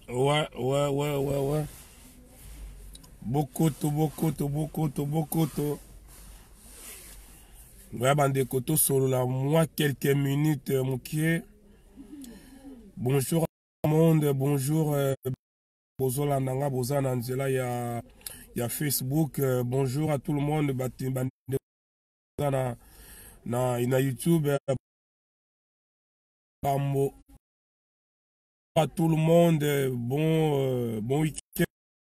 Ouais. Bokoto. Ouais, bande koto solo là, moi quelques minutes, moukier. Bonjour à tout le monde, bonjour. Bozola Nanga, Bozana Angela, il y a Facebook. Bonjour à tout le monde, na YouTube. À tout le monde, bon week-end.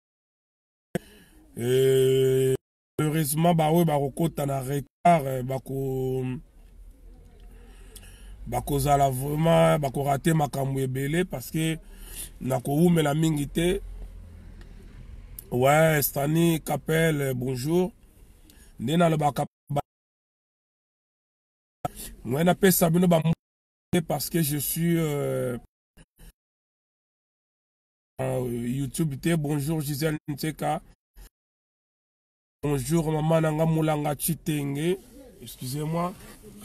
Heureusement, bakota na retard, bakozala vraiment bakorate makambo ebele parce que nakoumela mingi te. Ouais, Stani Capel, bonjour. Nena le baka. Moi na pesa bino ba parce que je suis YouTube. Bonjour Gisèle Nteka. Bonjour maman Nanga Moulanga Chitenge. Excusez-moi.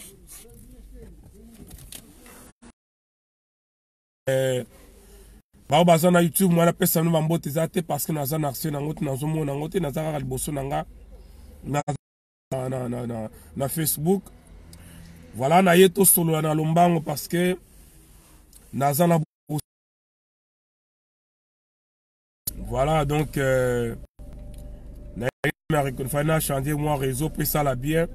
Baza na YouTube, moi la pesa no bambote zate parce que naza na action nango nazomo nango te naza ka liboso nanga na Facebook. Voilà na yeto solo na lombango parce que naza na voilà donc na reconfina chanter moi réseau pris ça la bien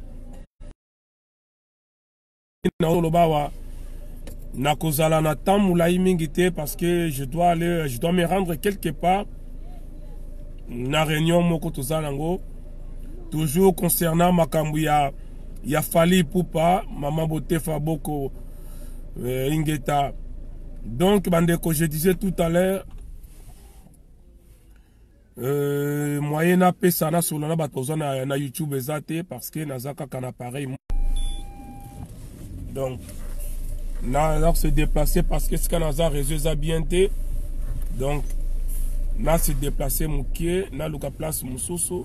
na lobawa na kozala na temps moulai mingi te parce que je dois me rendre quelque part na réunion moko tozalango toujours concernant makambu ya Fally Ipupa maman Botefa Boko Ingeta. Donc bandeko, je disais tout à l'heure moyena pesa na solana batoza na YouTube ezate parce que nazaka kan appareil. Donc là se déplacer parce que ce qu'on a réseau a bien été. Donc là se déplacer moukier na luka place mususu.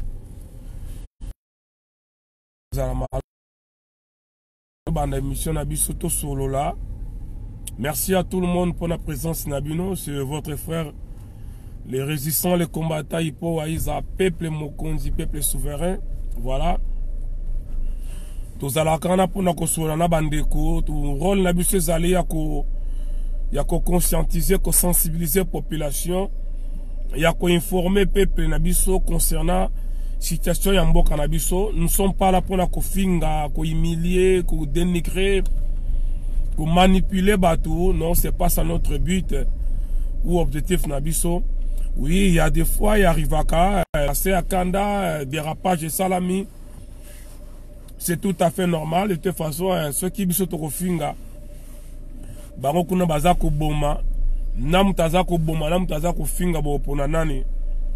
Merci à tout le monde pour la présence Nabino, c'est votre frère les résistants, les combattants Ipo Aïza, peuple Mokonzi, peuple souverain. Voilà. Tous à la cana pour nous consolider bandeko, tout rôle n'abusé zali ya ko conscientiser, ko sensibiliser la population, ya ko informer peuple nabiso concernant situation ya mboka nabiso. Nous ne sommes pas là pour na ko finga, ko humilier, ko dénigrer, ko manipuler bateau. Non, c'est pas ça notre but ou objectif nabiso. Oui, il y a des fois, il y a Rivaka, c'est à Kanda, dérapage et salami. C'est tout à fait normal. De toute façon, ceux qui sont au finga, Barokuna Bazako Boma, Namtazako Boma, Namtazako Finga Boponanani.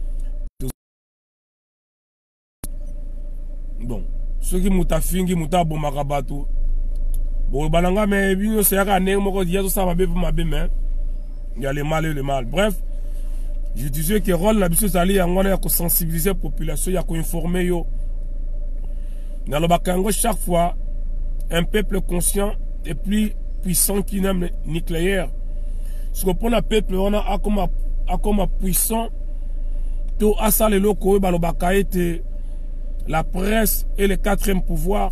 Bon, ceux qui mutafingi mutaboma Rabatou. Bon, Balanga, mais bien, c'est un néo, il y a tout ça, ma bébé, ma bébé, il y a les mal et les mal. Bref. Je disais que rôle la biso zali yango na ko sensibiliser population ya ko informer yo. Dans le bakango chaque fois un peuple conscient est plus puissant qu'une arme nucléaire. Ce que pour un peuple on a comme puissant to asale loko ba lo bakaete la presse et le quatrième pouvoir.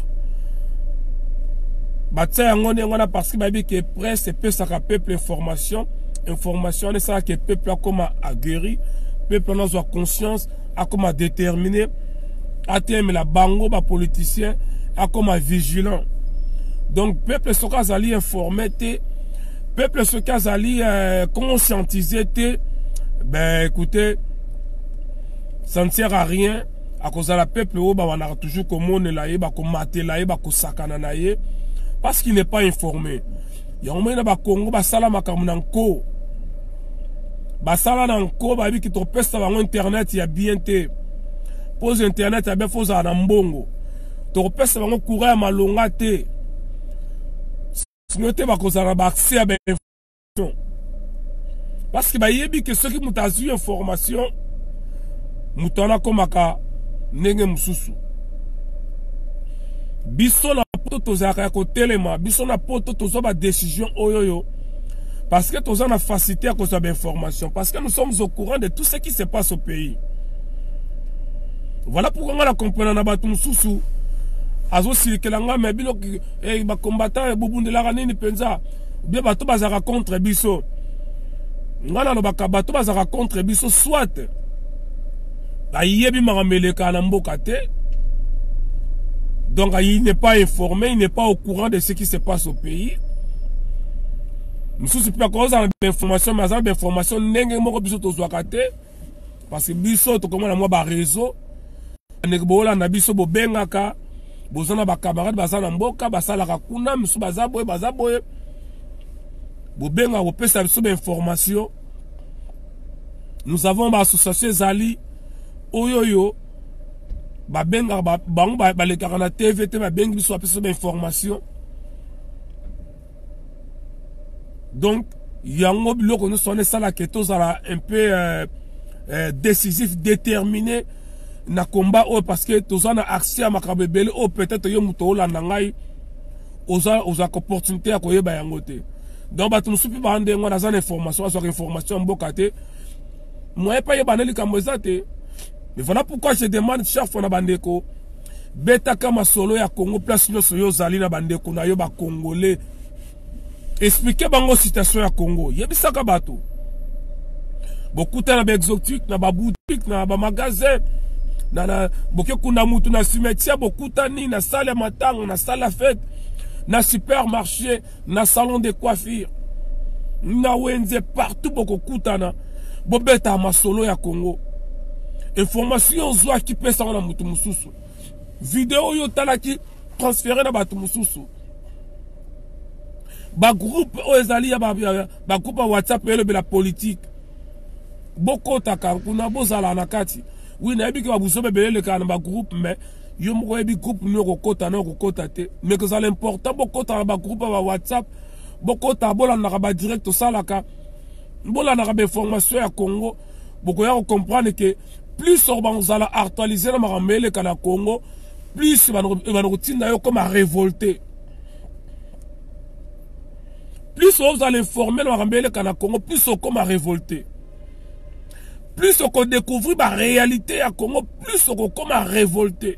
Batsa yango ngona parce que babi que presse peut ça peuple information c'est ça que le peuple a comme à guérir, le peuple a conscience, a comme à déterminer, à terme la bango, les politiciens, a comme à vigilant. Donc, le peuple se casse à informer, le peuple se casse à conscientiser, ben écoutez, ça ne sert à rien, à cause de la peuple, on a toujours comme on est là, comme maté là, comme sakana là, parce qu'il n'est pas informé. Il y a un moment où Congo, Salama Kamunanko. Basala nanko babi ki to pesa bango internet ya bien te. Pose internet ya be foza na mbongo. To pesa bango courant ya malonga te. Sinote bakozala ba accès à information. Parce que ba yebi que ceux qui mutazu information mutana komaka ndenge mususu. Biso na poto tozaka ko telema, biso na poto tozo ba décision oyoyo. Parce que tous on a facilité à cause de l'information. Parce que nous sommes au courant de tout ce qui se passe au pays. Voilà pourquoi on a compris dans Nabatum Soussou. Azo Silikelanga, mais bilo ba combattant et Bouboun de la Ranine Penza. Bien bateau bazara contre Bisso. Ngana no bakabato bazara contre Bisso soit. Ayebi Marameleka Namboka te. Donc il n'est pas informé, il n'est pas au courant de ce qui se passe au pays. Nous sommes pas cause d'information, mais d'information n'engage moko biso to zwakate parce que biso to comment na moi ba réseau nekbola na biso bo bengaka bozana ba camarade bazana mboka basala ka kuna misu bazaboye bo benga bo pesa biso ba information. Nous avons ba association Zali oyoyo ba benga ba le na TVT ba benga biso pesa ba information. Donc, il y a un biloko nous sommes ça là que tous un peu décisif, déterminé na combat parce que tous on a accès à makabebele ou peut-être yo muto la nangai aux opportunités à koyeba yangote. Donc ba tu supi ba ndenge na za information sur information mbokate. Moi pas yeba neli kamozate. Mais voilà pourquoi je demande chaque fois na bandeko beta kama solo ya Congo place nyoso yo zali na bandeko na yo ba congolais. Expliquez bango situation ya Congo. Yebisaka bato. Bokuta na ba exotique, na ba boutique, na ba magasin, na boke kuna mutu na cimetière, bokuta ni na salle ya matanga, na salle à fête, na supermarché, na salon de coiffure. Na wenze partout bokuta na bobeta masolo ya Congo. Information zwa ki pesa na mutu mususu. Vidéo yo tala ki transféré na batu mususu. Ba groupe ezali ya ba groupe WhatsApp ele la politique boko taka kuna bozala na kati oui na biki ba busobe belele kana ba groupe mais yo moko ebi groupe no kokota na kokota te mais que ça l'important boko ta ba groupe ba WhatsApp boko ta bola na ba direct salaka bola na ba information ya Congo boko ya comprendre que plus on va actualiser na maramele kana Congo plus va nous tinda yo comme à révolter. Plus on va l'informer dans Congo, plus on commence à révolter. Plus on découvre la réalité à Congo, plus on commence à révolter.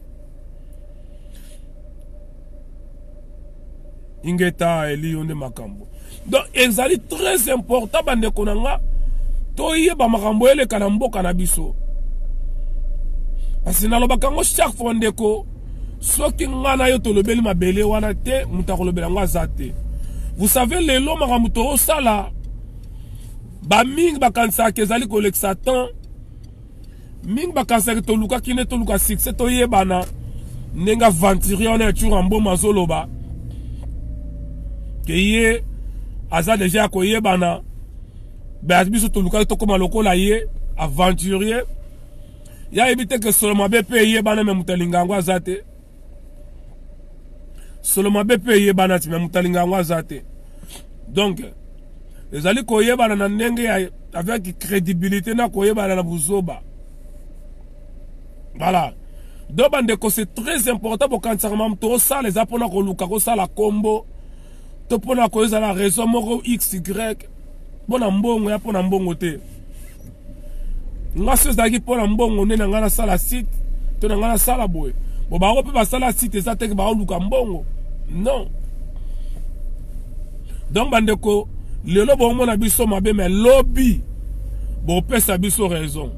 Ingeta Eli Onde Makambo. Donc, c'est très important bande konanga toye ba makambo ele kanambo kanabiso. Parce que na lobakango chaque fois ndeko soki ngana yo to lobeli mabele wana te mutakolobela ngwa zate. Vous savez, les lots maramutoro ça là, ba ming bakansa kezali kolek satan, ming bakansa ke toluka kine toluka succès to yebana, nenga venturier on est toujours en bon mazoloba, ke ye aza déjà ko yebana, ba biso toluka to koma lokola ye aventurier, ya ebite que seulement BP yebana me mutalinga ngwa zate. Seulement BP banati mais mutalinga ngwazate. Donc les ali koyeba na ndenge avec crédibilité na koyeba na buzoba. Voilà. Donc bandeko c'est très important pour quand ça to ça les apona ko luka ko ça la combo. To pona ko za la raison moko XY. Bona mbongo ya pona mbongo te. Ngaso zaki pona mbongo ne na ngana sala site, to na ngana sala boy. Bo ba ko pe ba sala site za te ba luka mbongo. Non. Donc bandeko le lobo mona biso mabe mais lobby bo pesa biso raison.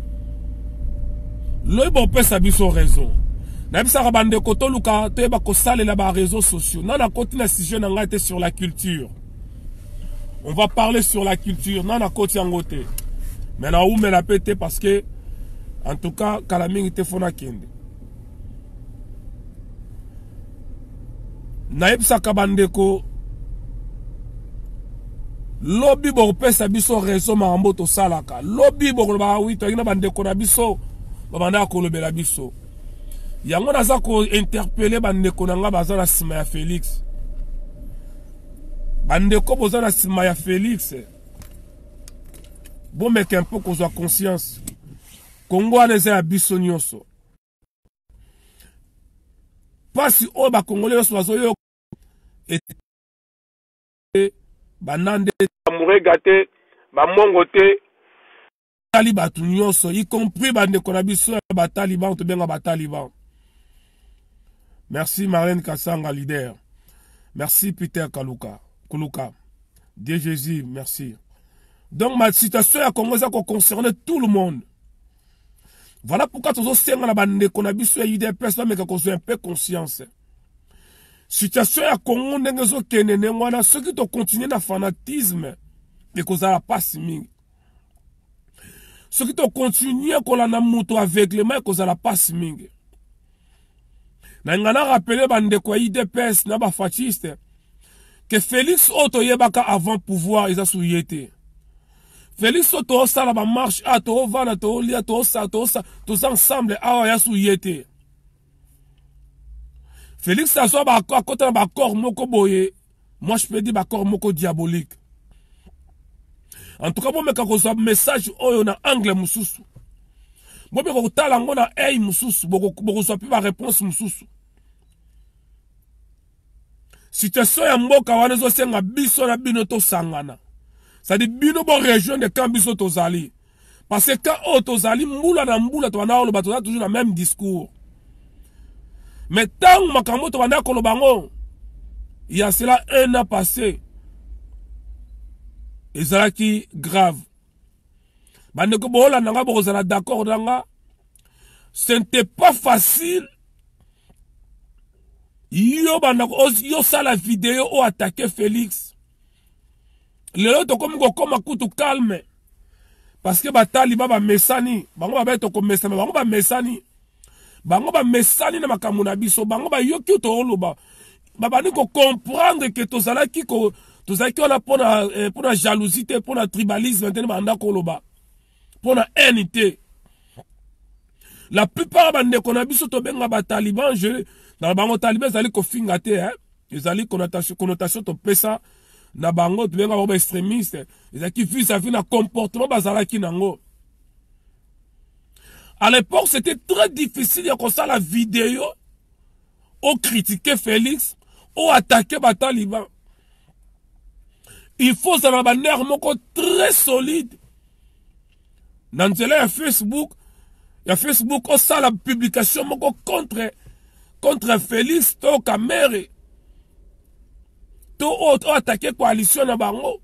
Lobby bo pesa biso raison. Na bisa bandeko to luka te ba ko sale la ba réseaux sociaux. Nana continue sujet na ngate sur la culture. On va parler sur la culture. Nana koti angote. Mais na ou me la pété parce que en tout cas kalamingi te fona kende. Naïbsaka bandeko lobby bo pesa biso raison marambo to salaka lobby bo ba wi to ina bandeko na biso babanda ko lobela biso yango naza ko interpeller bandeko na nga bazana sima ya Félix bandeko bozana sima ya Félix bon mec un peu ko zo conscience Congo aneze ya biso nyoso pasi o ba congolais so yo et banande bamurega te, bamongo te. Taliban tout nyonso, y compris bandeko na biso ya bataliban, to benga bataliban. Merci Marlène Kassanga, leader. Merci Peter Kuluka. Dieu Jésus, merci. Donc ma situation à Congo, ça concerne tout le monde. Voilà pourquoi tous les gens bandeko na biso ya UDPS, mais qu'on soit un peu conscience. Situation à Congo, n'engezo kenene wana, ceux qui ont continué na fanatisme, et qu'on a pas mingi. Ceux qui ont continué qu'on a moto avec les mains, qu'on a pas mingi. N'engana rappelé bandeko ya UDPS, na ba fasciste, que Félix Oto yebaka avant pouvoir, ils a souyété. Félix Oto sala ba marche, a to vana, to lia, to sa, tous ensemble, a ya souyété. Félix Assoa ba à côté ba corps moko boye. Moi je peux dire ba corps moko diabolique. En tout cas, moi me un message oyo na angle mususu. Moi me ko tala ngona hey mususu, boko so pi ba réponse mususu. Situation ya mboka wana zo senga biso na bino to sangana. Ça dit bino bo région de Kambiso tozali. Parce que quand tozali mbula na mbula to wana oloba toza toujours le même discours. Mais tant makambo to wana kolobango, il y a cela un an passé. Et ça qui grave. Bandeko bola nanga bozala d'accord nanga. Ce n'était pas facile. Yo ça la vidéo ou attaqué Félix. Le autre comme un coup calme. Parce que batali baba mesani. Bango ba beto ko mesani. Bango ba mesani. Bango ba mesani na makamuna biso. Bango ba yoki to oloba. Baba ni ko comprendre que tozala ki ko tozaki on a pour la jalousie, pour la tribalisme, maintenant koloba. Pour la haine. La plupart bande qu'on a biso to benga ba taliban, dans le bango taliban ils allaient ko fingate hein. Ils allaient connotation to pesa na bango to benga ba extrémiste. Ils allaient qui vise à un comportement bazala ki nango. À l'époque, c'était très difficile de ça la vidéo au critiquer Félix, au attaquer ba taliban. Il faut ça un nerf très solide. Dans le Facebook, il y a Facebook aussi la publication contre Félix to Kamere. To attaquer coalition na bango.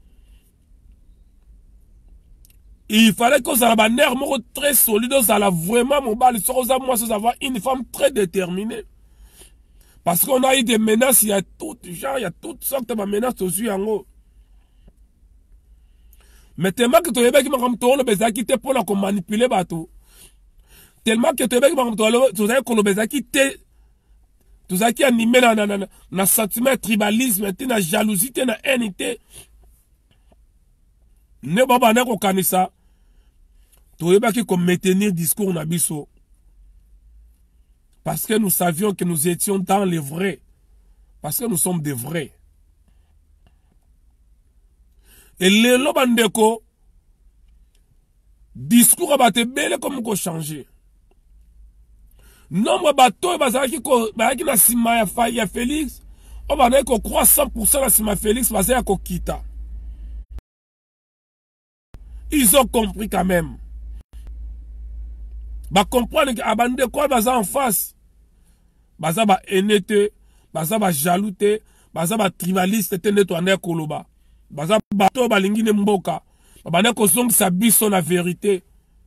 Il fallait que ça un nerf très solide, ça la vraiment mobile, moi ça avoir une femme très déterminée. Parce qu'on a eu des menaces, il y a toutes sortes de menaces aussi en haut. Mais tellement que tu es qui m'a tourné le bezaki te pour la manipuler bateau. Tellement que tu es qui m'a tourné le bezaki te tout ça qui animé na sentiment tribalisme, na jalousie, na haine. Ne baba na ko kanisa. Tu es qui comme maintenir discours na biso. Parce que nous savions que nous étions dans les vrais. Parce que nous sommes des vrais. Et les lobandeko, discours a battu belle comme qu'on changer. Nombre bateau bazaki na sima ya Félix, on va dire qu'on croit 100% la sima Félix bazaki ko kita. Ils ont compris quand même. Ba comprendre que abandé quoi baza en face. Baza ba honnête, baza ba jaloute, baza ba tribaliste te nettoyer koloba. Baza bato balingine mboka. Babane ko zongisa biso na vérité.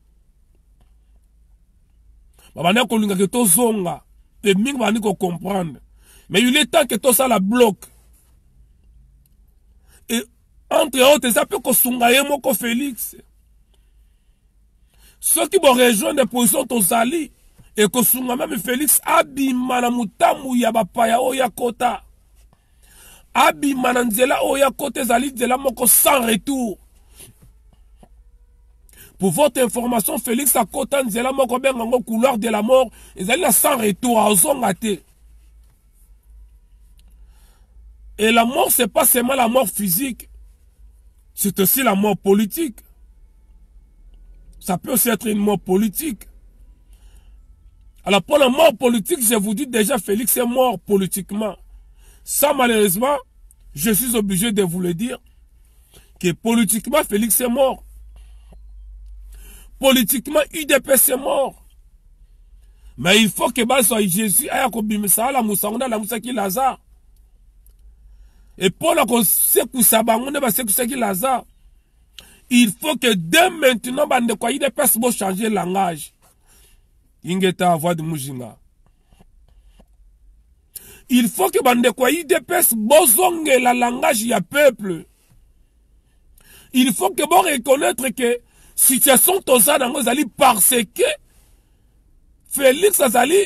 Babane ko linga ke to zonga. Et mingi bani ko comprendre. Mais il est temps que tout ça la bloque. Et entre autres, ça peut ko sunga ye moko Félix. Ceux qui vont rejoindre des positions tozali et ko sunga même Félix abima na mutamu ya bapaya oya kota. Abi mananzela oya kote zali de la moko sans retour. Pour votre information, Félix a kote nzela moko bengango couloir de la mort. Ils allaient sans retour à ozongate. Et la mort, c'est pas seulement la mort physique. C'est aussi la mort politique. Ça peut aussi être une mort politique. Alors pour la mort politique, je vous dis déjà, Félix est mort politiquement. Ça, malheureusement, je suis obligé de vous le dire, que politiquement Félix est mort. Politiquement UDPS est mort. Mais il faut que Jésus aya kobimisa la musanga la musaki Lazare. Et pour la kosekusa bango ne basekusaki Lazare. Il faut que dès maintenant bande kwa UDPS bo changer langage. Ingeta voix de Mujinga. Il faut que bande kwa UDPS bozonge la langage ya peuple. Il faut que bon reconnaître que situation toza nango zali parce que Félix azali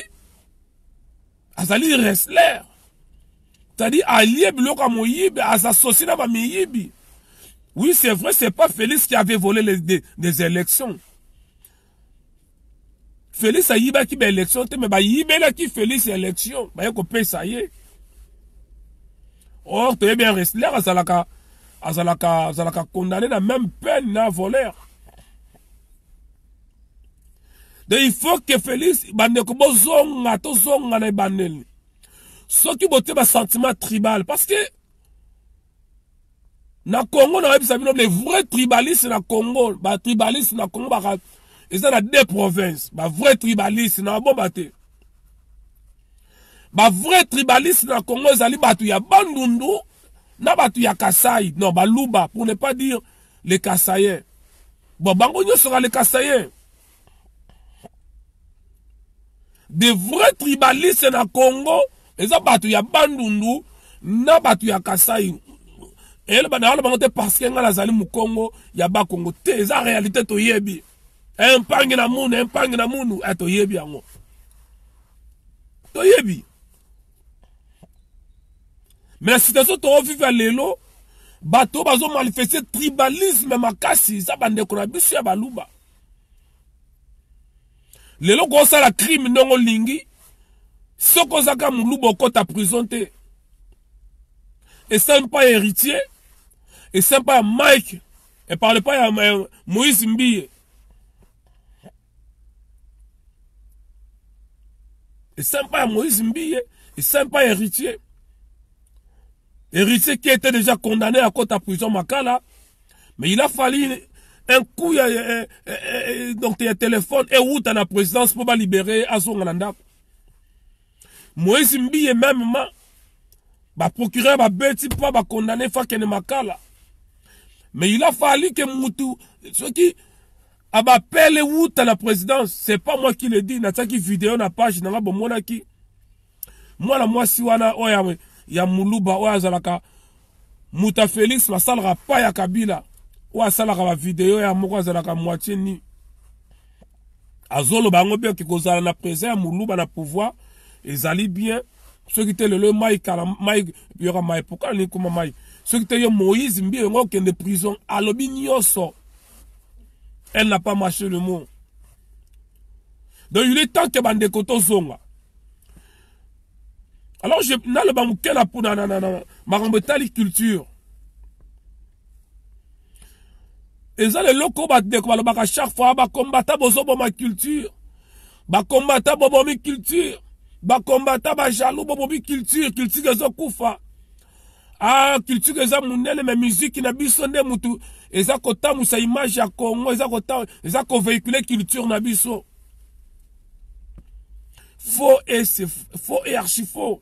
wrestler. C'est-à-dire allié biloko moyibi associé na ba miyibi. Oui, c'est vrai, c'est pas Félix qui avait volé des élections. Félix a yiba ki ba élection te mais ba yibela ki Félix élection, ba yeko pe ça y est. Or, tu es bien wrestler azalaka condamné la même peine na voleur. Donc il faut que Félix bandeko bozonga to zonga na bandeli. Ce qui botte ba sentiment tribal parce que na Congo na yebisa bino les vrais tribalistes na Congo, ba tribalistes na Congo ba ils ont deux provinces, ba vrais tribalistes na bomba te. Ba vrais tribalistes na Congo ezali batu ya Bandundu na batu ya Kasai, non ba Luba pour ne pas dire les Kasaïens. Bon bango nyo sera les Kasaïens. Des vrais tribalistes na Congo, ils ont batu ya Bandundu na batu ya Kasai. Et le banal bangote parce que ngala zali mu Congo ya ba Congo te eza réalité to yebi. Un pangi na munu to yebi yango. To yebi. Mais si tu to vivre lelo bato bazo manifester tribalisme makasi za bande ko na biso ya baluba. Lelo ko sala crime ndongo lingi soko zaka muluba kota prison te. Et ça pas héritier. Et ça pas Mike. Et parle pas à Moïse Mbie. Et ça pas Moïse Mbie. Et ça pas héritier. Héritier qui était déjà condamné à côté de prison Makala. Mais il a fallu un coup donc il y a téléphone et où dans la présidence pour libérer Azongananda. Moïse Mbie même ba procureur ba beti pas ba condamné Fakene Makala. Mais il a fallu que Moutou, ceux qui appellent où à la présidence, c'est pas moi qui le dis, n'a pas qui vidéo na page n'a pas bon qui. Moi la moi si wana oya ya muluba oya zalaka Mouta Félix la salera pas ya Kabila. Oya salera la vidéo ya moko zalaka moitié ni. Azolo bango bien ki kozala na présent muluba na pouvoir, ezali bien. Ceux qui étaient le Mike, il y aura Mike, pourquoi il comme Mike? Ceux qui étaient Moïse, il y a une prison, à l'obignoso. Elle n'a pas marché le mot. Donc il est temps que bande koto zonga. Alors je n'ai le bamouké na pour ma rembetali culture. Et ça les locaux bat de quoi le chaque fois ba combattre bozo ma culture. Ba combattre bobo mi culture. Ba combattre ba jaloux bobo mi culture zo kufa. Ah, culture eza munene mais musique na biso nde mutu eza kota musa image ya Congo eza ko véhiculer culture na biso. Faux et c'est faux et archi faux.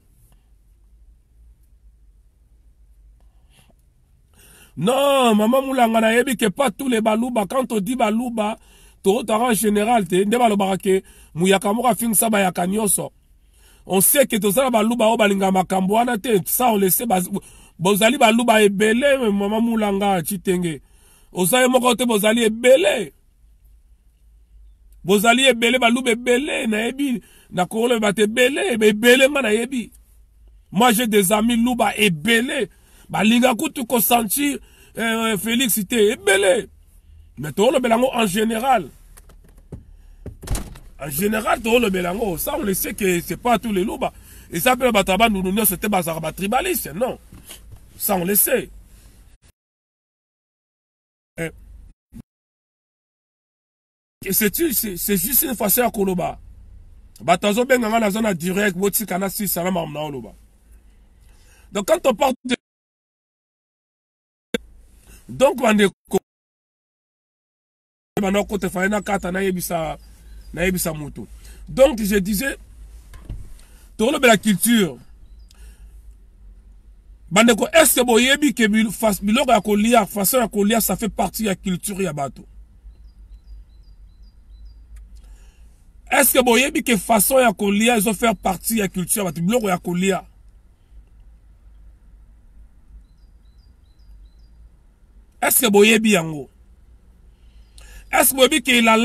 Non, maman Moulanga na yebi que pas tous les baluba quand on dit baluba to en général te nde balobaka ke muyaka moka fingsa ba ya kanyoso. On sait que to ça baluba o balinga makambo wana te ça on le sait. Bozali baluba ebele mama Moulanga chitenge. Osaye moko te bozali ebele. Bozali ebele baluba ebele na yebi na kolo bate ebele nga na yebi. Moi j'ai des amis luba ebele. Balinga kutu ko sentir félicité ebele. Mais to le belango en général. En général to le belango ça on le sait que c'est pas tous les luba. Et ça peut bataba nous c'était bazarba tribaliste non. Ça, on le sait. C'est juste une façon à Koloba. Batazo ben dans la zone direct, woti kana si salam amna oloba. Donc quand on parle de Donc bandeko bana kote faina kata na yebisa moto. Donc je disais tolo la culture. Bandeko est-ce que boyebi ke biloko ya kolia façon ya kolia ça fait partie de la culture ya bato. Est-ce que boyebi ke façon ya kolia ils ont faire partie de la culture ya bato biloko ya kolia. Est-ce que boyebi yango? Est-ce que boyebi que la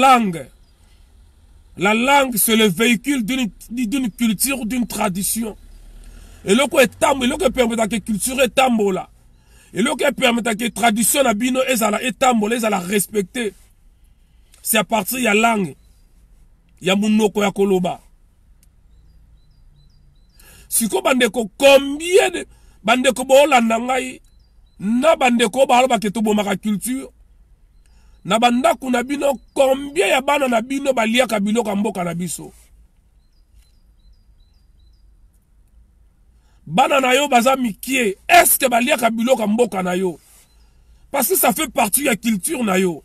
langue c'est le véhicule d'une culture, d'une tradition. Et le ko etambo, et le ko permet que culture etambo là. Et le ko permet que tradition na bino ezala etambo, ezala respecter. C'est à partir ya langue. Ya munoko ya koloba. Siko bandeko combien de bandeko bolanda ngai na bandeko baloba ke to bomaka culture. Na bandaku na bino combien ya bana na bino baliaka biloko mboka na biso. Bana na yo baza mikie, est-ce que baliaka biloko mboka na yo? Parce que ça fait partie de la culture na yo.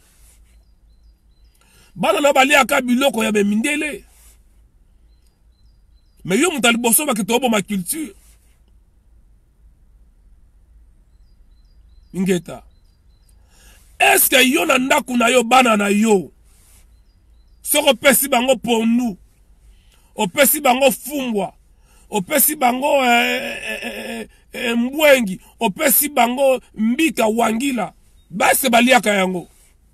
Bana na baliaka biloko ya bemindele. Mais yo mutali boso ba kitobo ma culture. Ingeta. Est-ce que yo na ndaku na yo bana na yo? Soko pesi bango pondu. Opesi bango fumbwa. Opesi bango mbwengi. Opesi bango mbika wangila. Basi baliaka yango.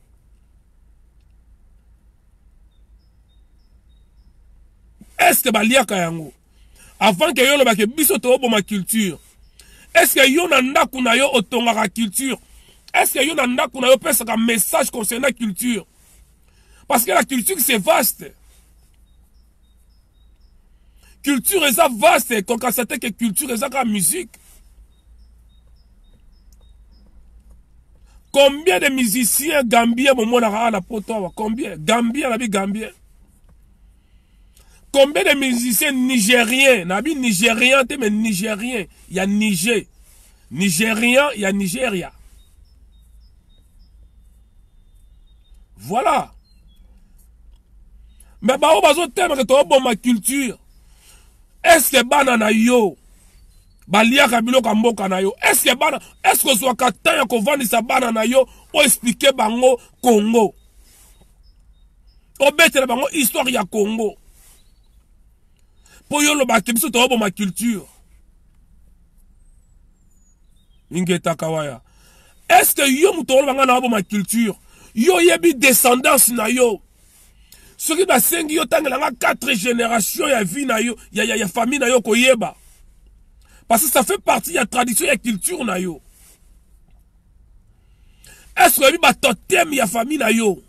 Est-ce que baliaka yango? Avant que yo lo bake biso to obo ma culture. Est-ce que yo na ndaku na yo otongaka culture? Est-ce que yo na ndaku na yo pesaka message concernant la culture? Parce que la culture c'est vaste. Culture est vaste, quand on sait que culture est la musique. Combien de musiciens gambiens moment à la poto? Combien? Gambien, la vie gambien. Combien de musiciens nigériens? Nabi nigérien, mais nigérien. Il y a Niger. Nigérien, il y a Nigeria. Voilà. Mais bah, on va se thème que tu as ma culture. Est-ce que banana yo baliaka biloko mboka na yo? Est-ce que bana est-ce que soit katanya ko vandisa banana yo o expliquer bango Congo? O betela bango histoire ya Congo. Po yo lo ba kebiso to bo ma culture. Ingeta kawaya. Est-ce que yo muto lo banga na bo ma culture? Yo yebi descendance na yo. Ce qui va sengi yo tangela 4 générations ya vie na yo, ya famille na yo koyeba. Parce que ça fait partie de la tradition et la culture na yo. Est-ce que ba totem ya famille na yo?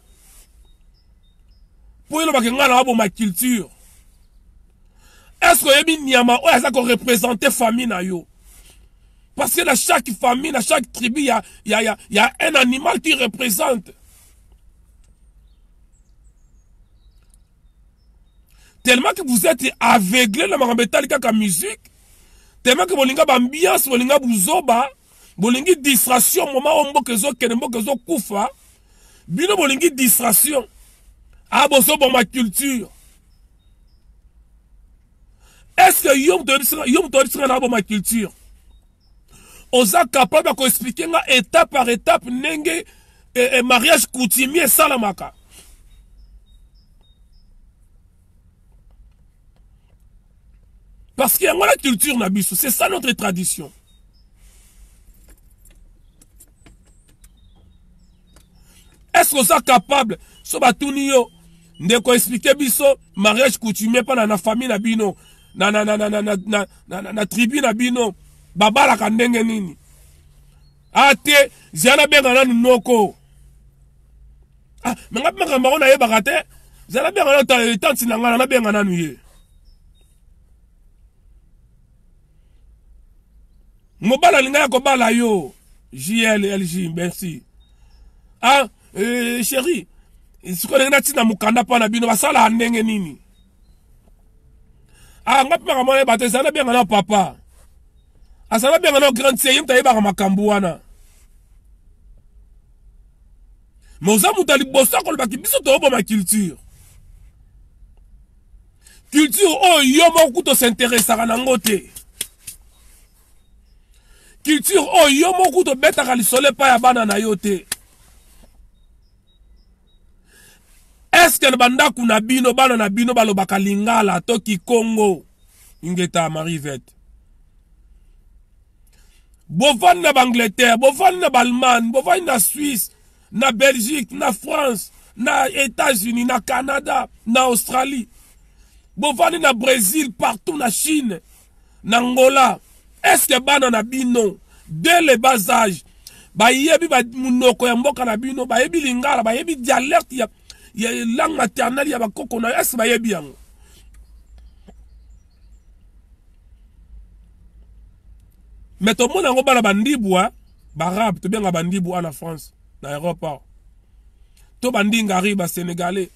Pour yo ba kenga na bo ma culture. Est-ce que yebi nyama o ya ko représenter famille na yo? Parce que dans chaque famille, dans chaque tribu, il y a un animal qui représente. Tellement que vous êtes aveuglé dans la musique, tellement que vous avez ambiance, vous avez bouzoba, vous avez distraction, moment où vous avez koufa, bino vous avez distraction. Ah, vous avez ma culture. Est-ce que vous avez ma culture? Vous êtes capable d'expliquer étape par étape, nenge mariage coutumier salamaka. Parce qu'il y a la culture nabiso, c'est ça notre tradition. Est-ce que vous êtes capable, so batunio, de ko expliquer biso mariage coutumier pas dans la famille nabino, na tribu nabino, babala kandenge nini? Ate, zana benga nanu noko. Ah, mais nga benga maro na yeba kate, zana benga nanu tanti na benga nanu ye. Mobala linga ko bala yo. JLLJ, merci. Ah, chérie. Ce qu'on a tina mukanda pa na bino basala ndenge nini? Ah, ngapi makamone bate sana bien na papa. Asala bien na grande seye mta yeba makambu wana. Mais oza muta liboso ko baki biso to bo ma culture. Culture oh yo moko to s'intéresse à nango te. Culture oh yo moko to beta li sole pa ya bana na yo te. Est-ce que le banda kuna bino bana na bino balobaka lingala to ki Congo ingeta Marivette. Bovani na Angleterre, bovani na Allemagne, bovani na Suisse, na Belgique, na France, na États-Unis, na Canada, na Australie. Bovani na Brésil, partout na Chine, na Angola. Est-ce que bana na bino dès le bas âge ba yebi ba munoko ya mboka na bino ba yebi lingala ba yebi dialecte ya langue maternelle ya bakoko na est-ce ba yebi yango? Mais tout le monde a un bandibu, barabe, tout bien un bandibu en France, dans l'aéroport. Tout banding arrive à Sénégalais.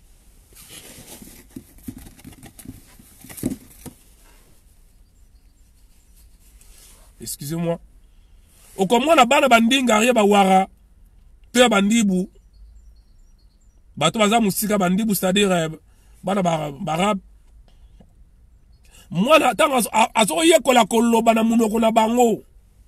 Excusez-moi. Au comme on a ban banding arrive à Ouara, tout bandibu. Bato baza musika bandibu, c'est-à-dire barabe. Moi, tant à ce que la koloba na munoko na bango.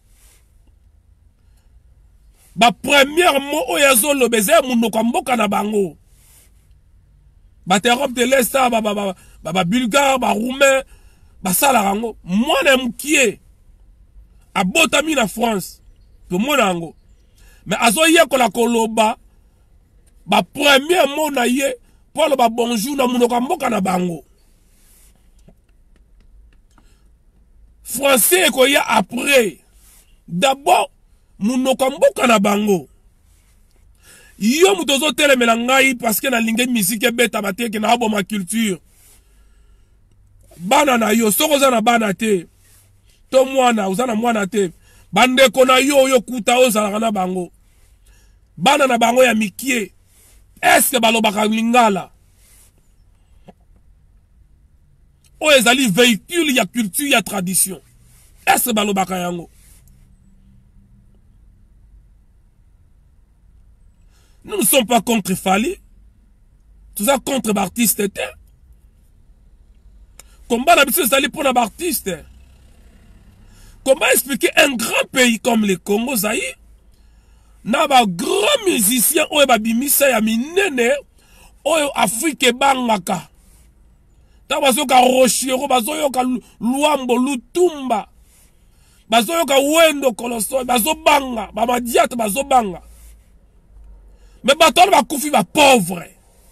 Ba première mot oyazo lo beze munoko mboka na bango. Ba Europe de l'Est ba bulgare ba roumain ba sala rango. Moi na mkie a botami na France. To mona ngo. Mais azo ye ko la koloba ba première mot na ye pour le ba bonjour na munoko mboka na bango. Français ko ya après. D'abord munoko mboka na bango. Yo mutozo telemela ngai parce que na lingue musique beta bateke na abo ma culture. Bana na yo soko za na bana te. To mwana uzana mwana te. Bande kona yo kuta ozala na bango. Bana na bango ya mikie. Est-ce que balobaka lingala? O ezali véhicule ya culture ya tradition. Est-ce que balobaka yango? Nous ne sommes pas contre Fali. Tout ça contre l'artiste. Combat d'habitude, c'est pour l'artiste. Comment expliquer un grand pays comme le Congo, Zaïre, n'a pas grand musicien, ou ba bimisa ya minene, ou Afrique bangaka. Ta bazoka Rochero, bazoka Luambo, Lutumba, bazoka Wendo Koloso, bazobanga, bamadiate bazobanga. Mais baton ba koufi ba pauvre.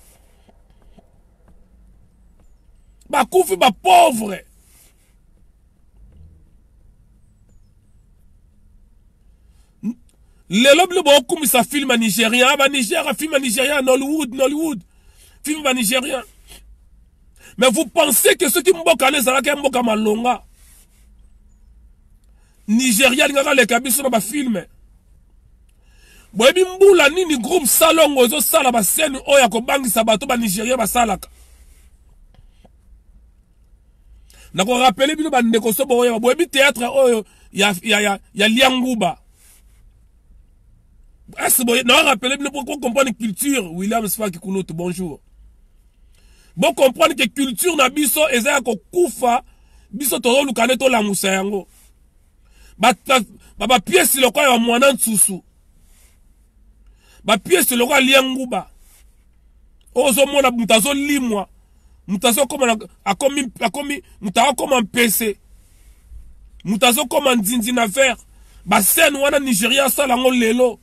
Ba koufi ba pauvre. Le lobe le bon comme ça film nigérien, ba Niger film nigérien Nollywood. Film nigérien. Mais vous pensez que ceux qui m'boka les alaka m'boka malonga. Nigeria ngaka le kabiso na ba film. Boyebi mbula nini groupe salongo zo sala ba scène oya ko bangisa bato ba Nigeria ba salaka. Na ko rappeler bino ba ndeko so boya boyebi théâtre oyo ya Lianguba. Est-ce boye na rappeler bino pour comprendre culture William Sfaki Kunoto bonjour. Bon comprendre que culture na biso ezaya ko kufa biso to lukane to la musa yango. Ba pièce le kwa ya mwana nsusu. Ba pièce le roi Lianguba. Ozo mona mutazo limwa. Mutazo akomi mutazo comme un PC. Mutazo comme un dindin affaire. Ba scène wana Nigeria salango lelo.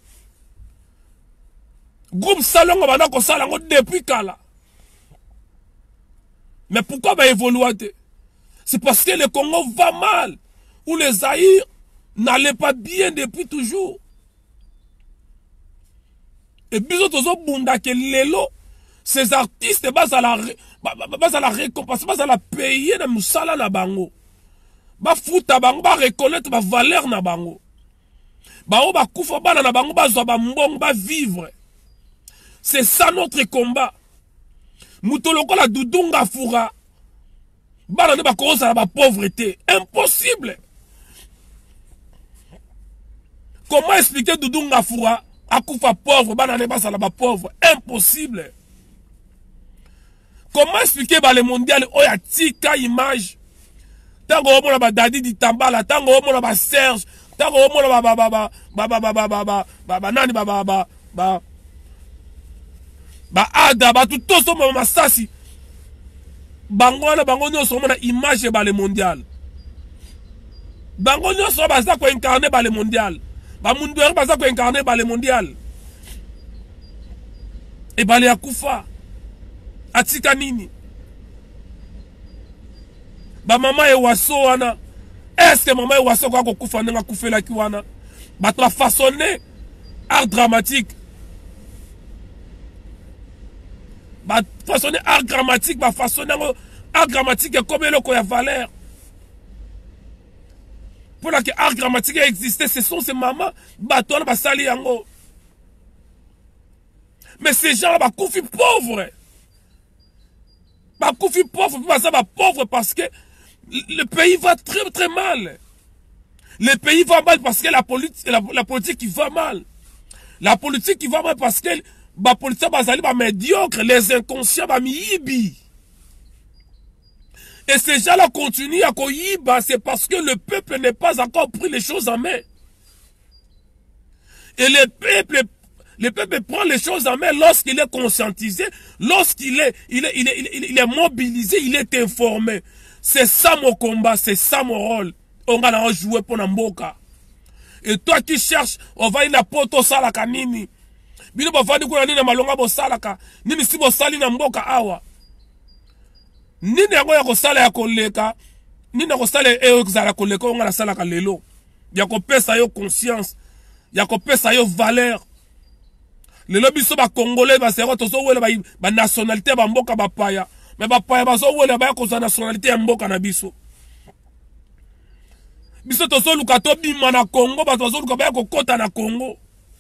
Groupe salongo bana ko salango depuis kala. Mais pourquoi va évoluer? C'est parce que le Congo va mal. Ou les Zaïre n'allaient pas bien depuis toujours. Et puis autres bunda que lelo ces artistes bas à la récompense, bas à la payer na musala na bango. Ba futa bango ba reconnaître ba valeur na bango. Ba o ba kufa bana na bango ba zo ba mbong ba vivre. C'est ça notre combat. Mutoloko la Dudunga Fura. Bana ne ba cause à la pauvreté, impossible. Comment expliquer Dudunga Fura? Akufa pauvre, banane basala ba pauvre. Impossible. Comment expliquer les mondiales oya tika image? Tango omona ba Dadi di Tambala, tango omona ba Serge, tango omona ba Ada, ba tout so ma sasi. Bangona bango nyo so mona image ba le mondial. Bango nyo so ba za ko incarner ba le mondial. Ba mundu ba za ko incarner ba le mondial. Et ba le akufa. Atika nini? Ba mama e waso wana. Est-ce que maman e waso kwa kufa nanga kufela ki wana? Ba to façonner art dramatique. Ba façonner art dramatique, ba façonner art dramatique comme eloko ya valeur. Pour que art dramatique existe, ce sont ces mamans bateau ba sali yango. Mais ces gens là ba kufi pauvres. Ba kufi pauvre, pauvre parce que le pays va très très mal. Le pays va mal parce que la politique qui va mal. La politique qui va mal parce que la politique va médiocre, les inconscients va miibi. Et ces gens-là continuent à koyiba, c'est parce que le peuple n'est pas encore pris les choses en main. Et le peuple prend les choses en main lorsqu'il est conscientisé, lorsqu'il est mobilisé, il est informé. C'est ça mon combat, c'est ça mon rôle. On va jouer pour Namboka. Et toi qui cherches, on va y na poto salaka nini. Bino ba vandi kuna nini malonga bo salaka. Nini si bo sali na mboka awa. Nini yango ya ko sala ya koleka. Nini ko sala e zala koleka on la salaka lelo. Ya ko pesa yo conscience. Ya ko pesa yo valeur. Lelo biso ba congolais ba sero to so wele ba nationalité ba mboka ba paya. Mais ba paya ba so wele ba ko za nationalité ya mboka na biso. Biso to so luka to bima na Congo ba to so luka ba ko kota na Congo.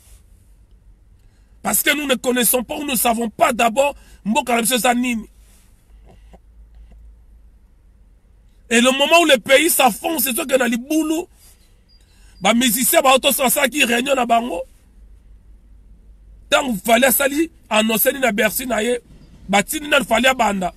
Parce que nous ne connaissons pas, nous ne savons pas d'abord mboka na biso sa nini. Et le moment où le pays s'affonce, c'est sûr que dans les boulots, ba musiciens ba auto ça qui réunion na bango. Tant qu'il fallait sali annoncer na Bercy na ye, batini na fallait banda.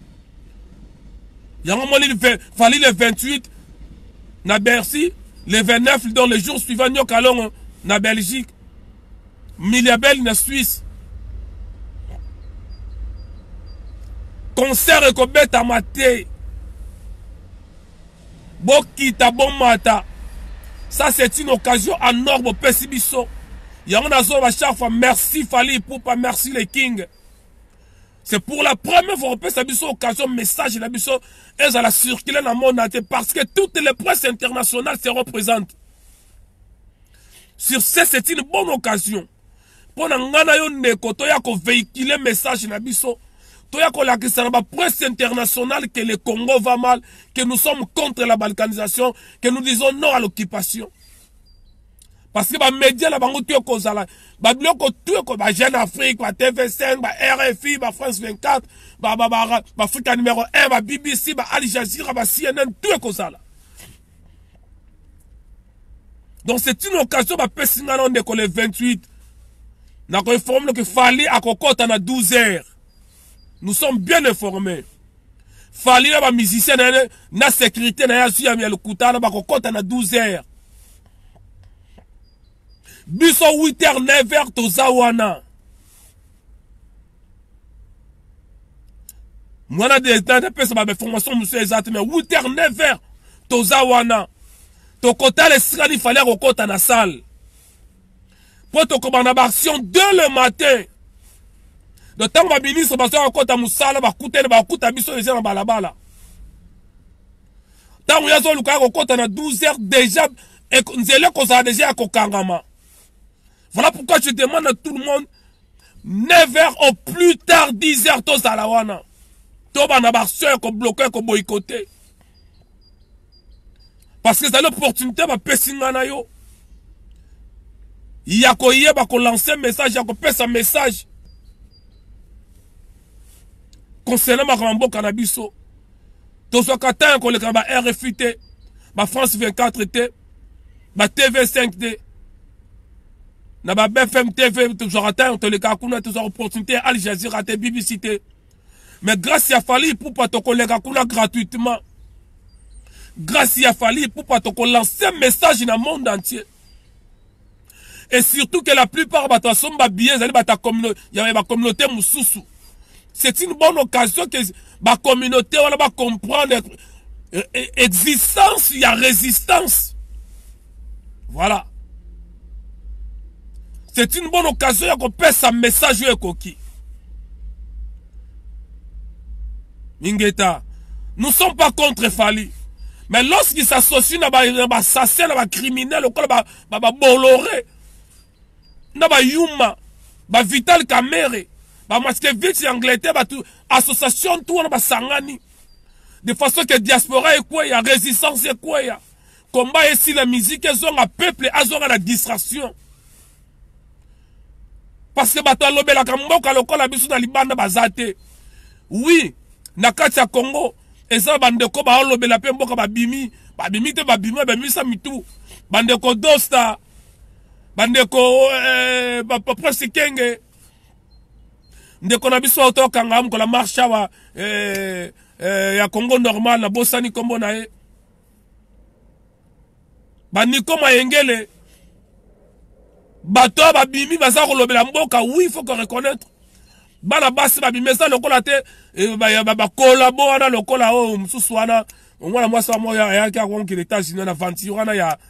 Yango moni fallait le 28 na Bercy, le 29 dans le jour suivant nyo kalongo na Belgique. Miliabel na Suisse. Concert ko beta maté. Bokita bon mata. Ça c'est une occasion en or pour Pessibiso. Yango na zo ba chaque fois merci Fally Ipupa, merci les Kings. C'est pour la première fois que ça biso occasion message la biso et ça la circuler dans le monde entier parce que toutes les presses internationales se représentent. Sur ce, c'est une bonne occasion. Pour ngana yo ndeko to ya ko véhiculer message na biso. To ya ko la la presse internationale que le Congo va mal, que nous sommes contre la balkanisation, que nous disons non à l'occupation. Parce que les médias, les biloko tout ko ba Jeune Afrique, ba TV5, ba RFI, ba France 24, ba Africa numéro 1, ba BBC, ba Al Jazeera, ba CNN, tout ko ça là. Donc c'est une occasion ba pesingana ndeko le 28. Na ko informe que Fally a kokota na 12 heures. Nous sommes bien informés. Fally na ba musicien na sécurité na ya suya mi le kutana ba kokota na 12 heures. Biso 8h, 9h, tozawana. Moi, des formation, monsieur, exactement. 8h, 9h, tozawana. To kota le sira, il fallait rekota na salle. Pour to commande action dès le matin. De temps que ministre, parce que rekota musala, ba kuta biso, les gens en balabala. Tant que yazo luka rekota na 12h, déjà, et nzele ko ça déjà à kokangama. Voilà pourquoi je demande à tout le monde 9h au plus tard 10h tous à la wana. Toba na barsoeur ko bloquer ko boycotter. Parce que c'est l'opportunité ba pesingana yo. Ya ko yeba ko lancer message, ya ko pesa message. Concernant ma rambo cannabiso. To so katan ko le ba RFI T, ba France 24 T, ba TV5 T. na ba BFM TV toujours atteint on te le kakuna toujours opportunité Al Jazeera te BBC te. Mais grâce à Fally pour pas te coller kakuna gratuitement. Grâce à Fally pour pas te lancer un message dans le monde entier. Et surtout que la plupart de sont billets, il y a ma communauté Moussoussou. C'est une bonne occasion que ma communauté va comprendre existence, il y a résistance. Voilà. C'est une bonne occasion qu'on passe un message à Koki. Mingeta, nous ne sommes pas contre Fally. Mais lorsqu'il s'associe à un assassin, à un criminel, à un boloré, à Yuma, à Vital Kamere, à Maskevich, à Angleterre, à l'association, tout à Sangani. De façon que diaspora est quoi, il y a résistance est quoi, il y a combat ici la musique, ils ont un peuple, ils ont la distraction. Parce que bato alobe la kamboka lokola biso na libanda bazate. Oui, na kati ya Congo, eza bandeko ba alobe la pe mboka babimi, babimi te babimi sa mitu. Bandeko Dosta, bandeko presque kenge. Ndeko na biso auto kanga ko la marche wa ya Congo normal na bosani kombo na e. Baniko Mayengele. Bato babimi baza kolobela mboka, oui, il faut qu'on reconnaître. Bana basi babimi ça lokola te ba collabo na lokola o mususu wana ngwana mwasa mo ya ka konki l'États-Unis na aventure wana ya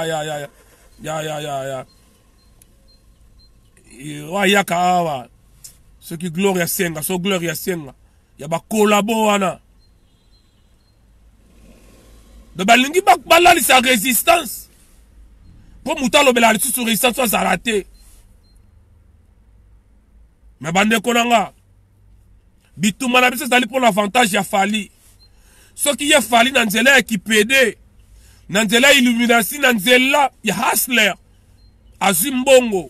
ya kawa ce qui Gloria Senga, so Gloria Senga ya ba collabo wana de balingi balali sa résistance. Pour mouta lobela sur résistance ça raté. Mais bande konanga bituma na biso zali pour l'avantage ya Fally. Ce qui est Fally na nzela qui PD, na nzela illumination, na nzela ya hustler azimbongo.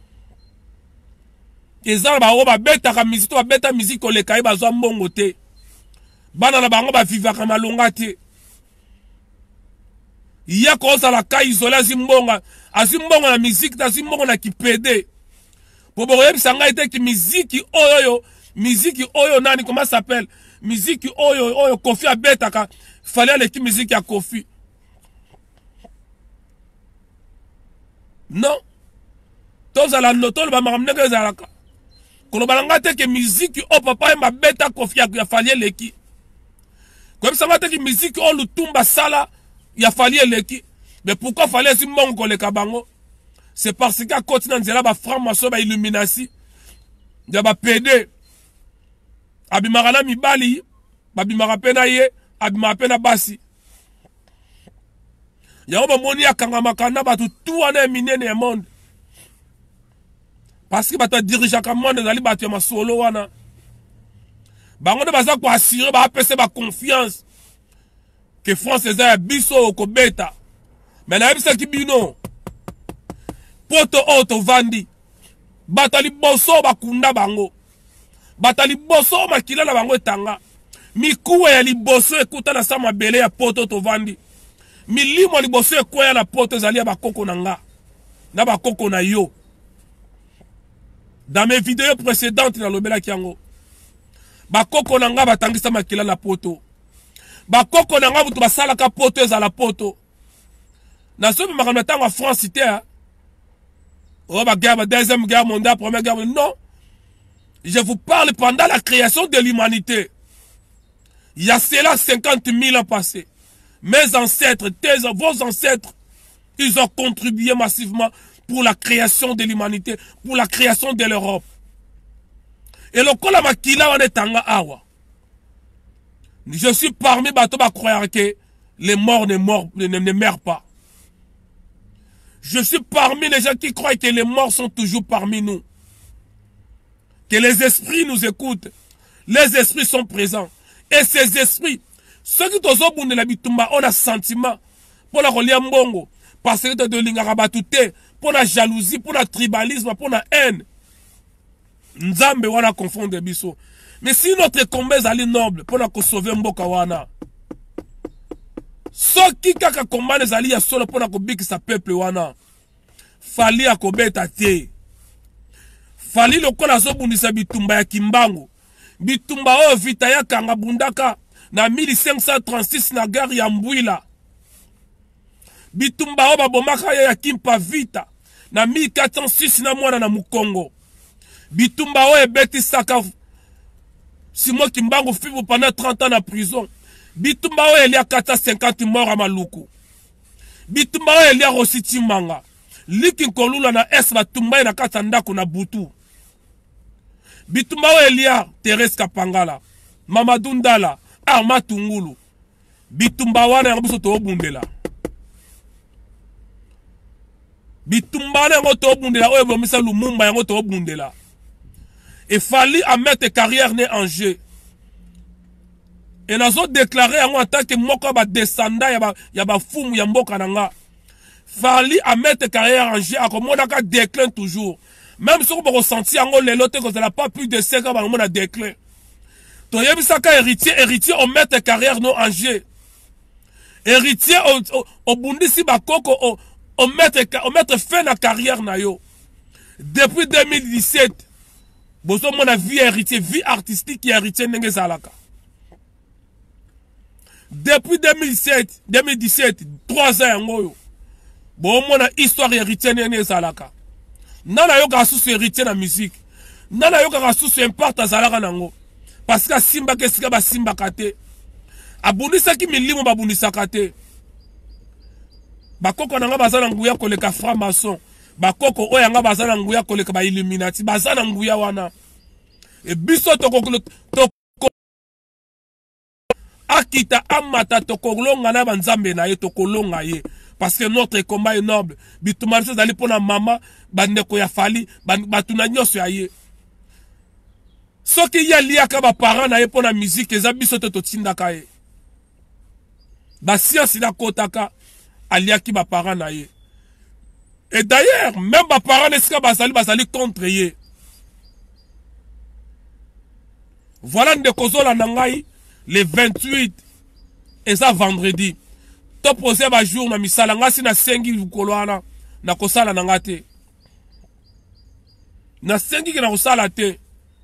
Ezala ba oba beta ka musique, to beta musique ko le kai ba zo mbongo te. Bana na bango ba vivaka malonga te. Il y a quoi ça la caille isolée azimbonga na musique azimbonga na kipede. Pour boyer sanga était qui musique oyo nani comment ça s'appelle? Musique oyo Kofi abeta ka fallait l'équipe musique ya Kofi. Non. Tous à la noto ba maramne que za la ka. Ko balanga te que musique o papa ma beta Kofi ya fallait l'équipe. Comme ça va te que musique o lutumba sala il a fallu l'équipe. Mais pourquoi fallait si mongo le kabango? C'est parce qu'à côté de la franc-maçon, ba illumination, il y a ba PD. Abimarana mibali, abimara pena ye, abimara pena basi. Il y a un moni à kangamakana, ba tout ane minene monde. Parce que ba ta dirige comme monde dans les bâtiments solo wana. Ba on baza ko assurer ba apese ba confiance. Que France est un biso ko beta. Mais na ebisa ki bino. Poto auto vandi. Batali boso bakunda bango. Batali boso makila na bango etanga. Mikuwe ya liboso ekuta na sama bele ya poto to vandi. Milimo liboso ekoya na poto zali ya bakoko na nga. Na bakoko na yo. Dans mes vidéos précédentes na lobela kiango. Bakoko na nga batangisa makila na poto. Bakoko na nga butu basala ka poto ezala poto. Na sobi makana tanga France cité hein. Oh ba guerre, deuxième guerre mondiale, première guerre mondiale. Non. Je vous parle pendant la création de l'humanité. Il y a cela 50 000 ans passés. Mes ancêtres, vos ancêtres, ils ont contribué massivement pour la création de l'humanité, pour la création de l'Europe. Et le kola makila wane tanga awa. Je suis parmi bateaux à croire que les morts ne meurent pas. Je suis parmi les gens qui croient que les morts sont toujours parmi nous. Que les esprits nous écoutent. Les esprits sont présents. Et ces esprits, ceux qui sont au bout de la bitumba, ont un sentiment pour la relier mbongo. Parce que de l'ingarabatute, pour la jalousie, pour le tribalisme, pour la haine. Nzambe wana confondre biso. Mais si notre combat est noble, pour la sauver mboka wana. Ceux qui kaka combat les alliés solo pour la biki sa peuple wana. Fali akobeta te. Fali lokola azobundisa bitumba ya Kimbangu. Bitumba oyo vita ya kanga bundaka na 1536 na gare ya Mbwila. Bitumba oyo babomaka ya Kimpa vita na 1406 na mwana na Mukongo. Bitumba oyo ebeti saka Simon Kimbangu fibu pendant 30 ans na prison. Bitumba oyo elia kata 50 morts à Maluku. Bitumba oyo elia Rositi Manga. Liki Nkolula na es batumba na kata ndako na Butu. Bitumba oyo elia Thérèse Kapangala, Mamadou Ndala, Arma Tungulu. Bitumba wana yango biso tobundela. Bitumba wana yango tobundela oyo bomisa Lumumba yango tobundela. Et Fali à mettre carrière né en jeu. Et nous avons déclaré en tant que moko ba descendant ya ba fumu ya mboka nanga. Fali à mettre carrière en jeu, à comme on a déclin toujours. Même si on ressentit en les lots que ça n'a pas plus de 5 ans, on a déclin. To yebisaka héritier on mettre carrière non en jeu. Héritier au bundisi ba koko on mettre fin à carrière na yo. Depuis 2017 bozo mona vie héritier, vie artistique qui héritier nenge zalaka. Depuis 2017, 3 ans ngoyo. Bon mona histoire héritier nenge zalaka. Nana yoka sous héritier na musique. Nana yoka sous imparte zalaka nango. Parce que simba ke sika ba simba kate. Abundisa ki milimo ba bundisa kate. Bakoko nanga bazana nguya koleka franc-maçon. Bakoko oyanga bazana nguya koleka ba Illuminati bazana nguya wana. Et biso toko akita amata tokolonga na banzambe na ye tokolonga ye parce que notre combat est noble. Bitumaliso dali pona mama bandeko ya Fali batuna nyoso ya ye. Soki ya liaka ba parents na ye pona musique eza biso to tindaka ye. Ba science na kotaka aliaki ba parents na ye. Et d'ailleurs, même mes parents ne sont pas contre eux. Voilà de Kozola Nangai, le 28, et ça vendredi. Top posé un jour, na misala, ngasi na sengi vukoloana, na kosala nangate. Na sengi na kosala te.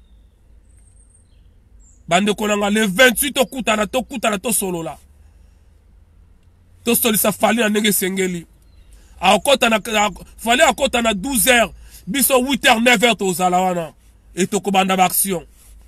Bande konanga, le 28, to kutana to solo la. To soli sa fali na nege sengeli. Fallait à côté na 12 h, biso 8 h 9 h to zalawana et to kobanda action.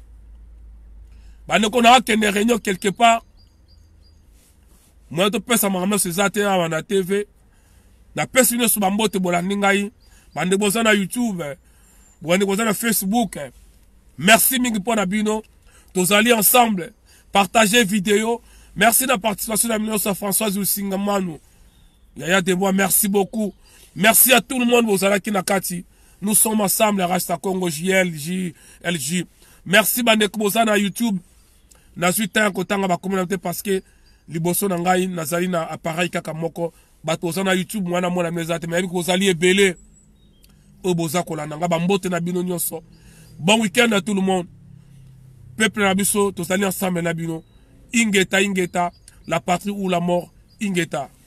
Bande kona kende réunion quelque part. Moi to pesa mama se zate na TV. Na pesa no subambote bolandingai. Bande bozana YouTube. Bande bozana Facebook. Merci mingi pona bino. Tous allés ensemble partager vidéo. Merci de la participation de la Françoise Usingamanu. Yaya Debois, merci beaucoup. Merci à tout le monde, vous allez Nakati. Nous sommes ensemble, Rasta Congo, JLJ. Merci, Bandek Bozana YouTube. Nazuita Kotanga, ma communauté, parce que Liboso Nangai, Nazarina, appareil Kakamoko, Batozana YouTube, moi, na mezate, mais vous allez belé. Oboza Kolananga, Bambote Nabino Nyoso. Bon week-end à tout le monde. Peuple Nabiso, tous allés ensemble, Nabino. Ingeta, la patrie ou la mort, Ingeta.